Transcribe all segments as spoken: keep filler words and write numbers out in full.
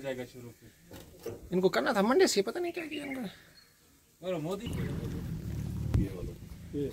जाएगा शुरू से। इनको करना था मंडे से, पता नहीं क्या किया इनका। और मोदी ये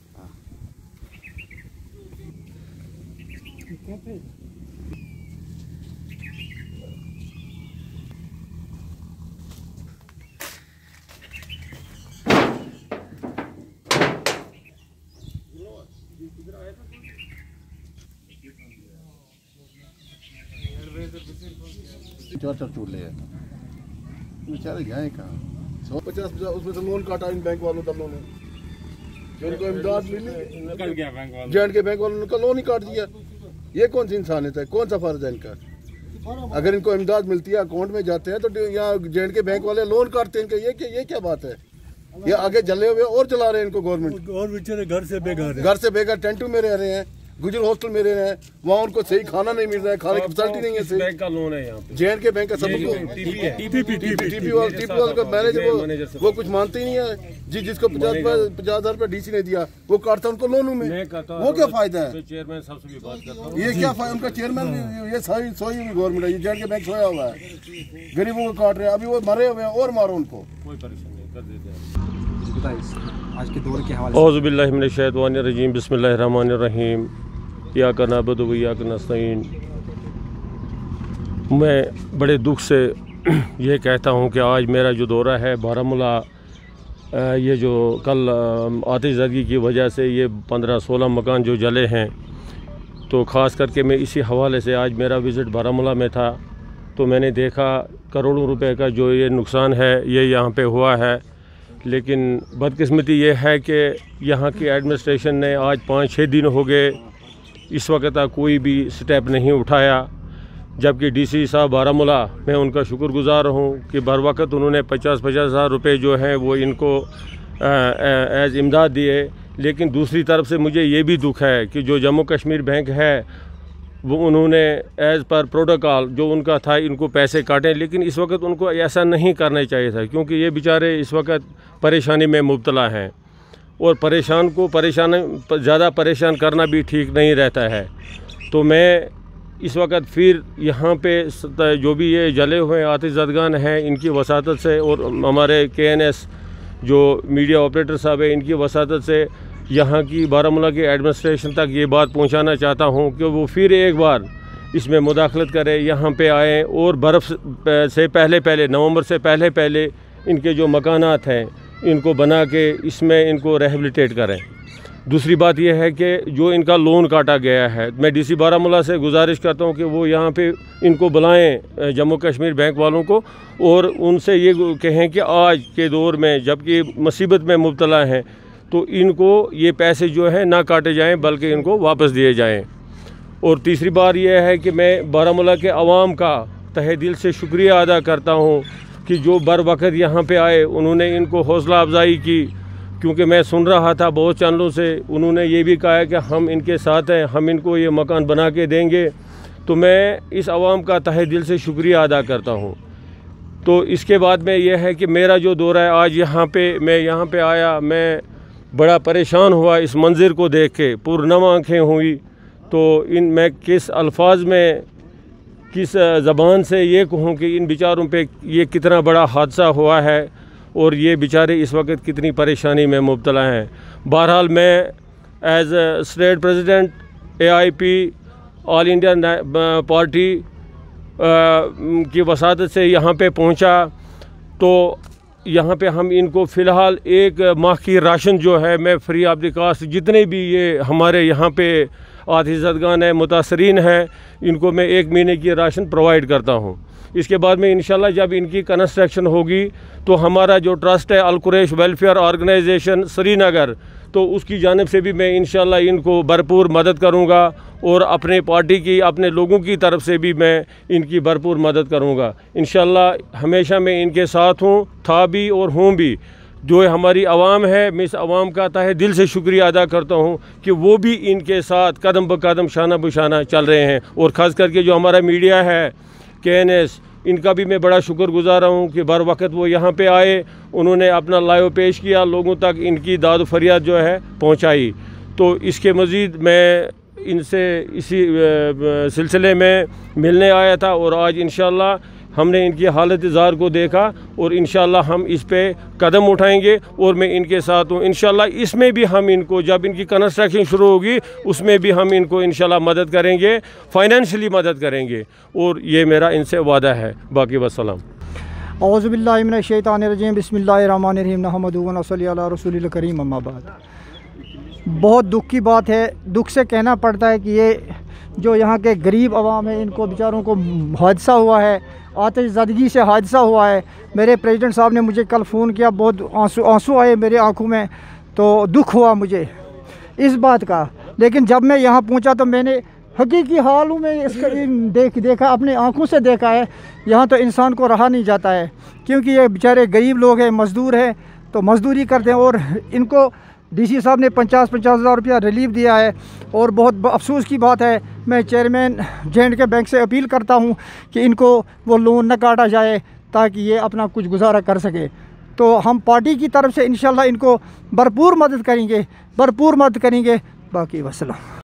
चार चार चूल्हे हैं बेचारे गए कहाँ। सौ पचास पचास उसमें से लोन काटा इन बैंक वालों का, लोन जो इनको इमदाद मिली निकल गया बैंक वाला, जे एंड के बैंक वालों का लोन ही काट दिया। ये कौन सी इंसानियत है, कौन सा फर्ज है इनका? अगर इनको इमदाद मिलती है अकाउंट में जाते हैं तो यहाँ जे एंड के बैंक वाले लोन काटते हैं इनके। ये क्या ये क्या बात है? ये आगे जले हुए और चला रहे हैं इनको गवर्नमेंट। और बेचारे घर से बेघर घर से बेघर टेंटू में रह रहे हैं, गुजर हॉस्टल में रह रहे हैं, वहाँ उनको सही खाना नहीं मिल रहा है, खाने की फैसिलिटी नहीं है। सही बैंक का लोन है यहाँ पे, जे एंड के बैंक का सबको टीपी है, टीपी टीपी वाला टीपी वाला का मैनेजर वो वो कुछ मानते ही नहीं है जी। जिसको पचास पचास हजार रुपया डीसी ने दिया वो काटता उनको लोनों में, वो क्या फायदा है? चेयरमैन साहब से भी बात करता हूँ, ये क्या फायदा? उनका चेयरमैन ये सोई सोई हुई गवर्नमेंट है, ये जे एंड के बैंक सोया हुआ है, गरीबों को काट रहे हैं। अभी वो मरे हुए हैं और मारो उनको, कोई परेशानी नहीं, कर देते हैं। आज के दौर के हवाले औज़ु बिल्लाहि मिनश शैतानिर रजीम, बिस्मिल्लाहिर रहमानिर रहीम, इय्याका नअबुदु व इय्याका नस्तईन। मैं बड़े दुख से ये कहता हूँ कि आज मेरा जो दौरा है बारामूला, ये जो कल आतिशज़दगी की वजह से ये पंद्रह सोलह मकान जो जले हैं, तो ख़ास करके मैं इसी हवाले से आज मेरा विज़िट बारामूला में था। तो मैंने देखा करोड़ों रुपए का जो ये नुकसान है ये यहाँ पे हुआ है। लेकिन बदकिस्मती ये है कि यहाँ की एडमिनिस्ट्रेशन ने आज पाँच छः दिन हो गए इस वक्त तक कोई भी स्टेप नहीं उठाया, जबकि डीसी साहब बारामूला, मैं उनका शुक्रगुज़ार हूँ कि बर वक्त उन्होंने पचास पचास हज़ार रुपये जो हैं वो इनको एज़ इमदाद दिए। लेकिन दूसरी तरफ से मुझे ये भी दुख है कि जो जम्मू कश्मीर बैंक है वो उन्होंने एज़ पर प्रोटोकॉल जो उनका था इनको पैसे काटे, लेकिन इस वक्त उनको ऐसा नहीं करना चाहिए था, क्योंकि ये बेचारे इस वक्त परेशानी में मुब्तला हैं और परेशान को परेशान ज़्यादा परेशान करना भी ठीक नहीं रहता है। तो मैं इस वक्त फिर यहाँ पे जो भी ये जले हुए आतिशज़दगान हैं इनकी वसातत से और हमारे के एन एस जो मीडिया ऑपरेटर साहब है इनकी वसातत से यहाँ की बारामूला की एडमिनिस्ट्रेशन तक ये बात पहुँचाना चाहता हूँ कि वो फिर एक बार इसमें मुदाखलत करें, यहाँ पे आएँ और बर्फ़ से पहले पहले नवंबर से पहले पहले इनके जो मकानात हैं इनको बना के इसमें इनको रिहेबिलिटेट करें। दूसरी बात यह है कि जो इनका लोन काटा गया है, मैं डीसी बारामूला से गुजारिश करता हूं कि वो यहाँ पे इनको बुलाएं जम्मू कश्मीर बैंक वालों को और उनसे ये कहें कि आज के दौर में जबकि मुसीबत में मुब्तला हैं तो इनको ये पैसे जो हैं ना काटे जाएं बल्कि इनको वापस दिए जाएँ। और तीसरी बार यह है कि मैं बारामूला के अवाम का तहे दिल से शुक्रिया अदा करता हूँ कि जो बर वक़्त यहाँ पे आए, उन्होंने इनको हौसला अफजाई की, क्योंकि मैं सुन रहा था बहुत चैनलों से, उन्होंने ये भी कहा है कि हम इनके साथ हैं, हम इनको ये मकान बना के देंगे। तो मैं इस आवाम का तहे दिल से शुक्रिया अदा करता हूँ। तो इसके बाद में यह है कि मेरा जो दौरा है आज यहाँ पे, मैं यहाँ पे आया, मैं बड़ा परेशान हुआ इस मंज़र को देख के, पुरनम आँखें हुई। तो इन मैं किस अल्फाज में किस ज़बान से ये कहूँ कि इन बेचारों पे ये कितना बड़ा हादसा हुआ है और ये बेचारे इस वक्त कितनी परेशानी में मुब्तला हैं। बहरहाल मैं as state president A I P all India party की वसादत से यहाँ पे पहुँचा। तो यहाँ पे हम इनको फ़िलहाल एक माह की राशन जो है मैं फ्री ऑफ द कास्ट, जितने भी ये हमारे यहाँ पे आतिशज़दगान है, मुतासरीन हैं, इनको मैं एक महीने की राशन प्रोवाइड करता हूँ। इसके बाद में इंशाल्लाह जब इनकी कंस्ट्रक्शन होगी तो हमारा जो ट्रस्ट है अल कुरैश वेलफेयर ऑर्गेनाइजेशन श्रीनगर, तो उसकी जानिब से भी मैं इंशाल्लाह इनको भरपूर मदद करूँगा और अपने पार्टी की अपने लोगों की तरफ से भी मैं इनकी भरपूर मदद करूँगा। इंशाल्लाह हमेशा मैं इनके साथ हूँ, था भी और हूँ भी। जो हमारी आवाम है, मैं इस आवाम का तहे दिल से शुक्रिया अदा करता हूँ कि वो भी इनके साथ कदम ब कदम शाना बशाना चल रहे हैं। और ख़ास करके जो हमारा मीडिया है के एन एस, इनका भी मैं बड़ा शुक्रगुज़ार हूँ कि बर वक़्त वो यहाँ पे आए, उन्होंने अपना लाइव पेश किया, लोगों तक इनकी दाद फरियाद जो है पहुँचाई। तो इसके मज़ीद मैं इनसे इसी सिलसिले में मिलने आया था और आज इंशाअल्लाह हमने इनकी हालत ज़ार को देखा और इंशाल्लाह हम इस पे कदम उठाएंगे और मैं इनके साथ हूँ। इंशाल्लाह इसमें भी हम इनको, जब इनकी कंस्ट्रक्शन शुरू होगी उसमें भी हम इनको इंशाल्लाह मदद करेंगे, फाइनेंशियली मदद करेंगे, और ये मेरा इनसे वादा है। बाकी वस्सलाम। औज़ुबिल्लाहि मिनश्शैतानिर्रजीम बिस्मिल्लाहिर्रहमानिर्रहीम नहमदुहु व नसल्ली अला रसूलिल करीम अम्मा बाद। बहुत दुख की बात है, दुख से कहना पड़ता है कि ये जो यहाँ के गरीब आवाम है इनको बेचारों को हादसा हुआ है, आतिश ज़दगी से हादसा हुआ है। मेरे प्रेसिडेंट साहब ने मुझे कल फ़ोन किया, बहुत आंसू आंसू आए मेरे आंखों में, तो दुख हुआ मुझे इस बात का। लेकिन जब मैं यहाँ पहुँचा तो मैंने हकीकी हालों में इसका देख देखा, अपने आंखों से देखा है। यहाँ तो इंसान को रहा नहीं जाता है, क्योंकि ये बेचारे गरीब लोग हैं, मज़दूर हैं, तो मज़दूरी करते हैं। और इनको डीसी साहब ने पचास पचास हज़ार रुपया रिलीफ दिया है, और बहुत अफसोस की बात है। मैं chairman J and K bank से अपील करता हूँ कि इनको वो लोन न काटा जाए, ताकि ये अपना कुछ गुजारा कर सके। तो हम पार्टी की तरफ से इंशाल्लाह इनको भरपूर मदद करेंगे, भरपूर मदद करेंगे। बाकी वस्सलाम।